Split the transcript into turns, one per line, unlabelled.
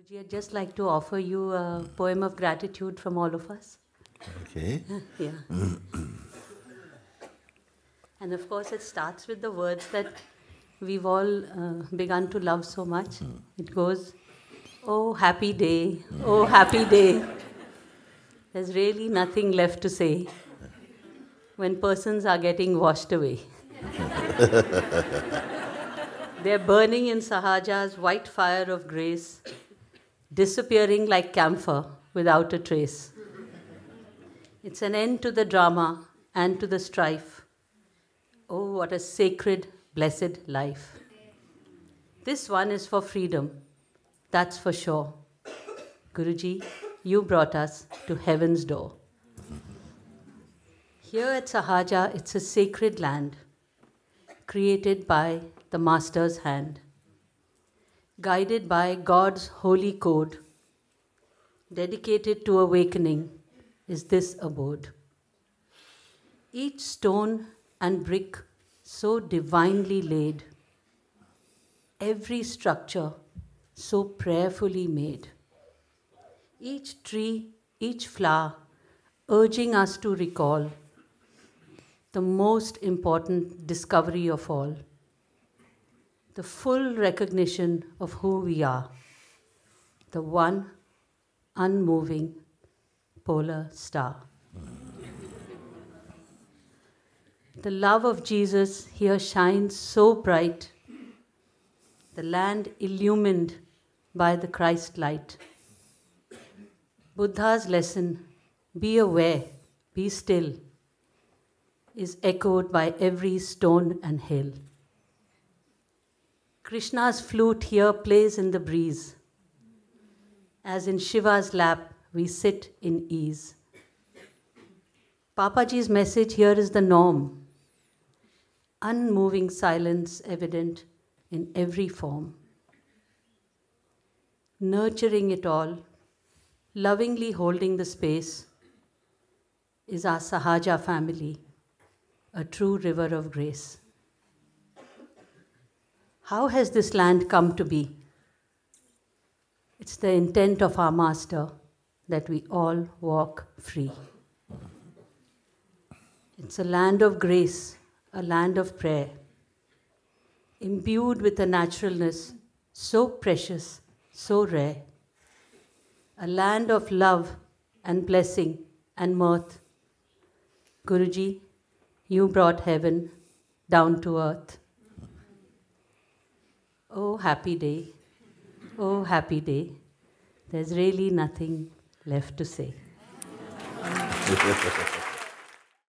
Guruji, I'd just like to offer you a poem of gratitude from all of us.
Okay.
Yeah. And of course, it starts with the words that we've all begun to love so much. It goes, "Oh, happy day, oh, happy day." There's really nothing left to say when persons are getting washed away. They're burning in Sahaja's white fire of grace, disappearing like camphor without a trace. It's an end to the drama and to the strife. Oh, what a sacred, blessed life. This one is for freedom, that's for sure. Guruji, you brought us to heaven's door. Here at Sahaja, it's a sacred land, created by the Master's hand, guided by God's holy code, dedicated to awakening is this abode. Each stone and brick so divinely laid, every structure so prayerfully made, each tree, each flower urging us to recall the most important discovery of all, the full recognition of who we are, the one unmoving polar star. The love of Jesus here shines so bright, the land illumined by the Christ light. Buddha's lesson, be aware, be still, is echoed by every stone and hill. Krishna's flute here plays in the breeze, as in Shiva's lap we sit in ease. Papaji's message here is the norm, unmoving silence evident in every form. Nurturing it all, lovingly holding the space, is our Sahaja family, a true river of grace. How has this land come to be? It's the intent of our Master that we all walk free. It's a land of grace, a land of prayer, imbued with a naturalness so precious, so rare, a land of love and blessing and mirth. Guruji, you brought heaven down to earth. Oh, happy day. Oh, happy day. There's really nothing left to say.